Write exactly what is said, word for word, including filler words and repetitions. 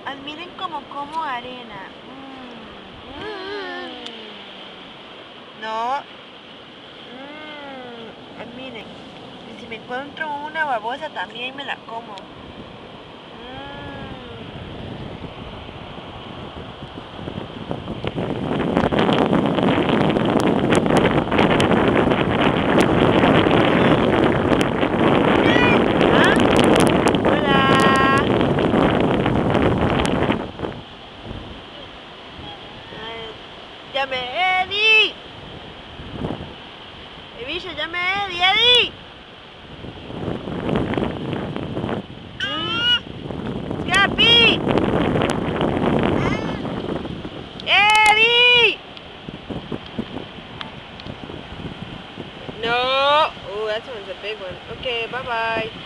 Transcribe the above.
Miren como como arena. Mm, mm. No. Mm, miren. Y si me encuentro una babosa también me la como. Llame Eddie. Evisha, llame Eddie, Eddie. Gapi. Eddie. No. Oh, that one's a big one. Okay, bye bye.